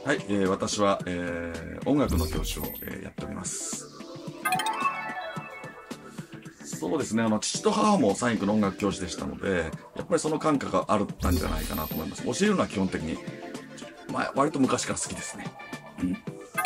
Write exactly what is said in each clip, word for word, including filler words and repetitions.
はい、えー、私は、えー、音楽の教師を、えー、やっております。そうですね、あの父と母も三育の音楽教師でしたので、やっぱりその感覚があったんじゃないかなと思います。教えるのは基本的に、まあ、割と昔から好きですね。うん、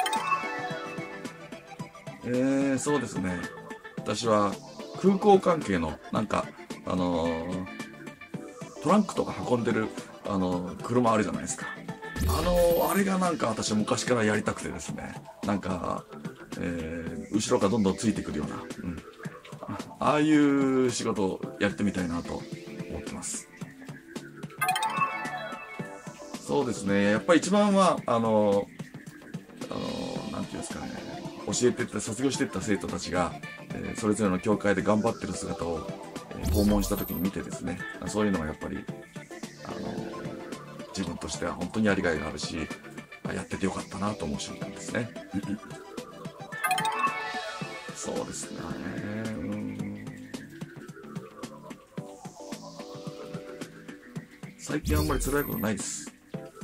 えー、そうですね。私は空港関係のなんかあのー、トランクとか運んでるあのー、車あるじゃないですか。あのー、あれがなんか私は昔からやりたくてですね。なんか、えー、後ろからどんどんついてくるような、うん、ああいう仕事をやってみたいなと思ってます。そうですね。やっぱり一番はあのあのなんていうんですかね。教えてって卒業していった生徒たちが、えー、それぞれの教会で頑張ってる姿を、えー、訪問した時に見てですね。そういうのがやっぱりあの自分としては本当にやりがいがあるし、やっててよかったなと思う瞬間ですね。そうですね。うん、最近あんまり辛いことないです。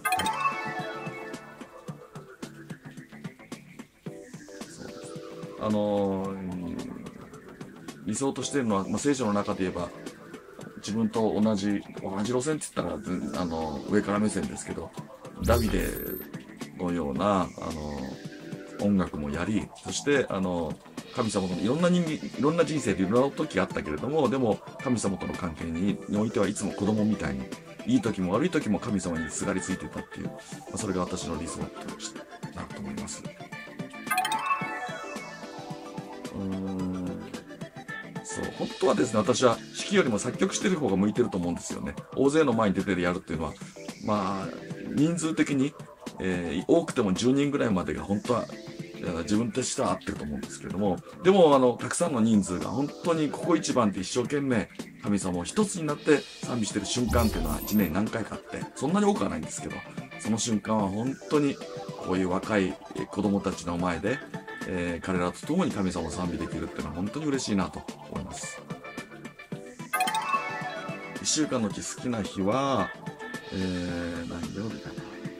あのー、理想としているのは、まあ、聖書の中で言えば自分と同じ同じ路線って言ったらあの上から目線ですけど、ダビデのようなあの音楽もやり、そしてあの神様とのいろんな人間いろんな人生でいろんな時があったけれども、でも神様との関係においてはいつも子供みたいにいい時も悪い時も神様にすがりついてたっていう、まあ、それが私の理想だなと思います。うーん、そう本当はですね、私は指揮よりも作曲してる方が向いてると思うんですよね。大勢の前に出てやるっていうのは、まあ人数的に、えー、多くてもじゅうにんぐらいまでが本当は自分としては合ってると思うんですけれども、でもあのたくさんの人数が本当にここ一番って一生懸命神様を一つになって賛美してる瞬間っていうのはいちねんに何回かあって、そんなに多くはないんですけど、その瞬間は本当にこういう若い子供たちの前で、えー、彼らと共に神様を賛美できるっていうのは本当に嬉しいなと思います。いっしゅうかんのうち好きな日は、えー、何曜日かな、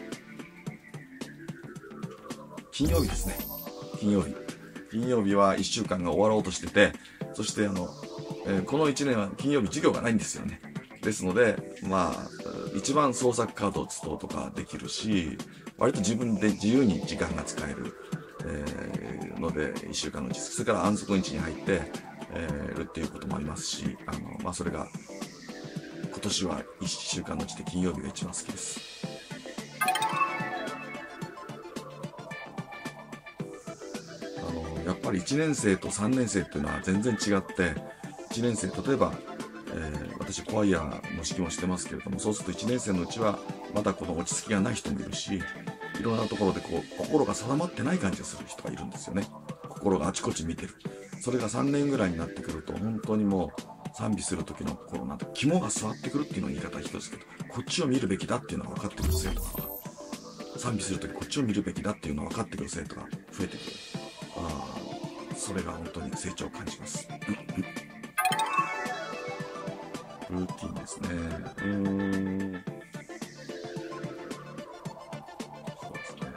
金曜日ですね。金曜日。金曜日はいっしゅうかんが終わろうとしてて、そしてあの、えー、このいちねんは金曜日授業がないんですよね。ですので、まあ、一番創作カードを打つとかできるし、割と自分で自由に時間が使える、えー、ので、いっしゅうかんのうち、それから安息日に入って、えー、るっていうこともありますし、あの、まあ、それが、今年はいっしゅうかんのうちで金曜日が一番好きです。やっぱりいちねん生とさんねん生っていうのは全然違って、いちねん生、例えば、えー、私コワイヤーの指揮もしてますけれども、そうするといちねん生のうちはまだこの落ち着きがない人もいるし、いろんなところでこう心が定まってない感じがする人がいるんですよね。心があちこち見てる。それがさんねんぐらいになってくると、本当にもう賛美する時の心なんて肝が据わってくるっていうのは言い方は一つですけど、こっちを見るべきだっていうのが分かってくる生徒が、賛美する時こっちを見るべきだっていうのが分かってくる生徒が増えてくる。あそれが本当に成長を感じます。ルーティンですね。うーん。そうですね。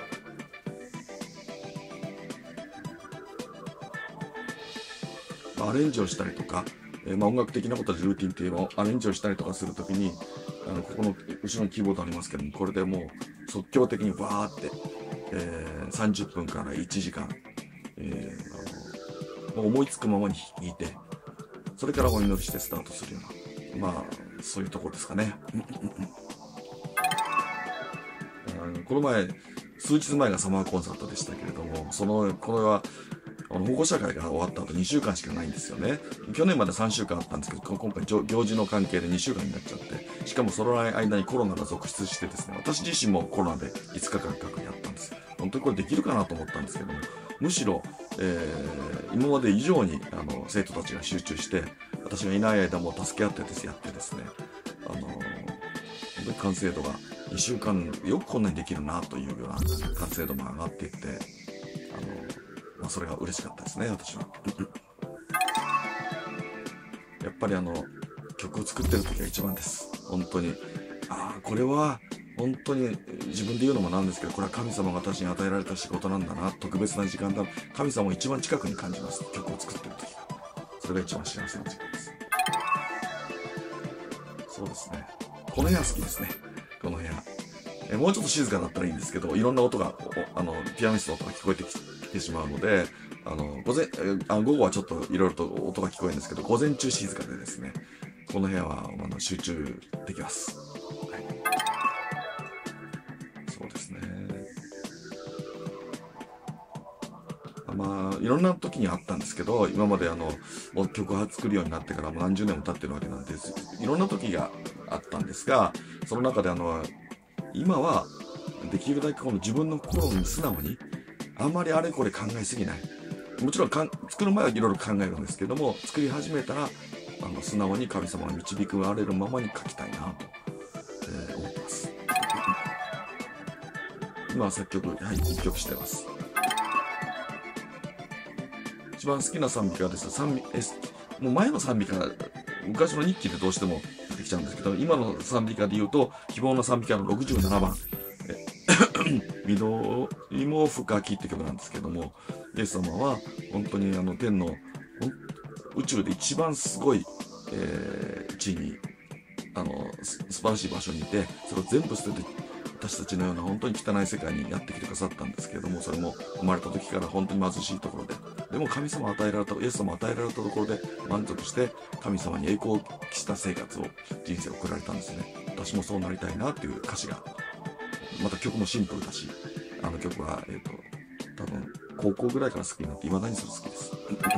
まあ、アレンジをしたりとか、えー、まあ音楽的なことでルーティンっていうのをアレンジをしたりとかするときに、あのここの後ろにキーボードありますけども、これでもう即興的にバーって、えー、さんじゅっぷんからいちじかん、えー、もう思いつくままに弾いて、それからお祈りしてスタートするような、まあそういうところですかね。この前数日前がサマーコンサートでしたけれども、そのこれは保護者会が終わった後にしゅうかんしかないんですよね。去年までさんしゅうかんあったんですけど、今回行事の関係でにしゅうかんになっちゃって、しかもその間にコロナが続出してですね、私自身もコロナでいつかかん隔離やったんです。本当にこれできるかなと思ったんですけども、むしろ、えー、今まで以上にあの生徒たちが集中して、私がいない間も助け合ってですやってですね、あのー、本当に完成度がにしゅうかんよくこんなにできるなというような完成度も上がっていって、あのーまあ、それが嬉しかったですね、私は。やっぱりあの曲を作ってる時が一番です。本当に。ああ、これは本当に自分で言うのもなんですけど、これは神様が私に与えられた仕事なんだな、特別な時間だ、神様を一番近くに感じます。曲を作ってる時が。それが一番幸せな時間です。そうですね。この部屋好きですね。この部屋。えもうちょっと静かだったらいいんですけど、いろんな音が、あの、ピアニストの音が聞こえてきてしまうので、あの、午前、あ午後はちょっといろいろと音が聞こえるんですけど、午前中静かでですね、この部屋は、あの、集中できます。はい。そうですね。まあ、いろんな時にあったんですけど、今まであの、もう曲を作るようになってからもう何十年も経ってるわけなんです。いろんな時があったんですが、その中であの、今は、できるだけこの自分の心に素直に、あんまりあれこれ考えすぎない。もちろんかん作る前はいろいろ考えるんですけども、作り始めたら、あの、素直に神様が導くわれるままに書きたいなと、えー、思ってます。今は作曲、はい、一曲してます。一番好きな賛美歌はですね、賛美、え、もう前の賛美歌、昔の日記でどうしても出てきちゃうんですけど、今の賛美歌で言うと、希望の賛美歌のろくじゅうななばん、緑も深きって曲なんですけども、イエス様は本当にあの天の宇宙で一番すごい、えー、地位にあの素晴らしい場所にいて、それを全部捨てて私たちのような本当に汚い世界にやってきてくださったんですけれども、それも生まれた時から本当に貧しいところで、でも神様を与えられた、イエス様を与えられたところで満足して神様に栄光を期した生活を、人生を送られたんですね。私もそうなりたいなっていう歌詞が、また曲もシンプルだし、あの曲は、えっと、多分高校ぐらいから好きになって未だにそれ好きです。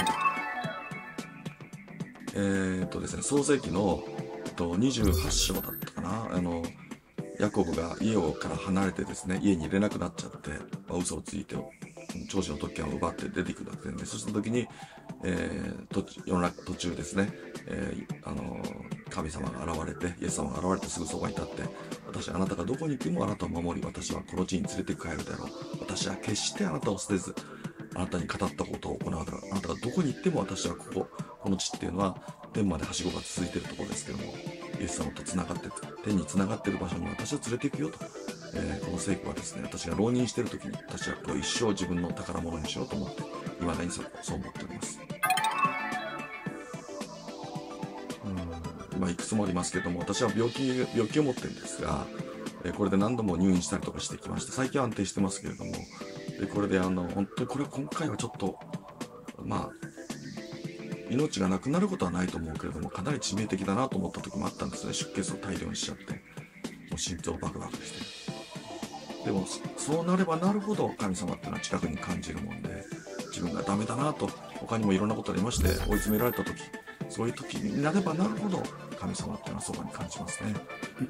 えっとですね、創世記の、えっと、にじゅうはち章だったかな。あの、ヤコブが家をから離れてですね、家に入れなくなっちゃって、まあ、嘘をついて、長子の特権を奪って出ていくだけで、そうした時に、えー、途世の中途中ですね、えー、あのー、神様が現れて、イエス様が現れてすぐそばに立って、私、あなたがどこに行ってもあなたを守り、私はこの地に連れて帰るだろう。私は決してあなたを捨てず、あなたに語ったことを行うだろう。あなたがどこに行っても私はここ、この地っていうのは、天まではしごが続いているところですけども、イエス様と繋がって、天に繋がっている場所に私を連れて行くよと。えー、この聖句はですね、私が浪人している時に、私はこれを一生自分の宝物にしようと思って、未だにそう、そう思っております。うん、まあ、いくつもありますけども、私は病気、病気を持ってるんですが、えー、これで何度も入院したりとかしてきました。最近は安定してますけれども、でこれであの、本当にこれ今回はちょっと、まあ、命がなくなることはないと思うけれども、かなり致命的だなと思った時もあったんですね。出血を大量にしちゃって、もう心臓バクバクして。でも、そうなればなるほど神様っていうのは近くに感じるもんで、自分がダメだなと、他にもいろんなことありまして、追い詰められた時、そういう時になればなるほど神様っていうのはそばに感じますね。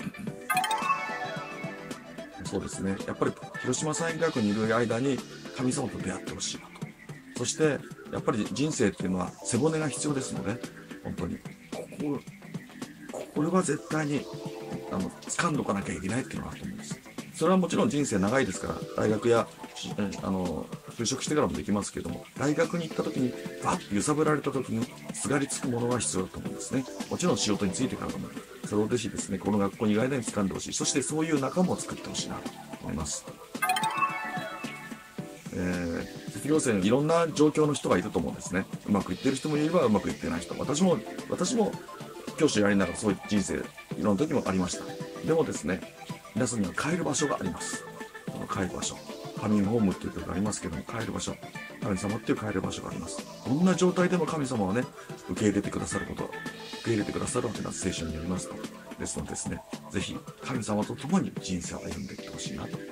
そうですね。やっぱり広島産業学にいる間に神様と出会ってほしいなと。そして、やっぱり人生っていうのは背骨が必要ですので、本当に。ここ、これは絶対に、あの、掴んどかなきゃいけないっていうのがあると思うんです。それはもちろん人生長いですから、大学や、あの、就職してからもできますけども、大学に行った時に、バッと揺さぶられた時に、すがりつくものが必要だと思うんですね。もちろん仕事についてからも、それをぜひですね、この学校にいる間に掴んでほしい。そしてそういう仲間を作ってほしいなと思います。えー、卒業生にいろんな状況の人がいると思うんですね。うまくいってる人もいればうまくいってない人。私も、私も教師をやりながらそういう人生、いろんな時もありました。でもですね、皆さんには帰る場所があります。この帰る場所。カミングホームっていう曲がありますけども、帰る場所。神様っていう帰る場所があります。どんな状態でも神様はね、受け入れてくださること、受け入れてくださるわけな聖書によりますと。ですのでですね、ぜひ神様と共に人生を歩んでいってほしいなと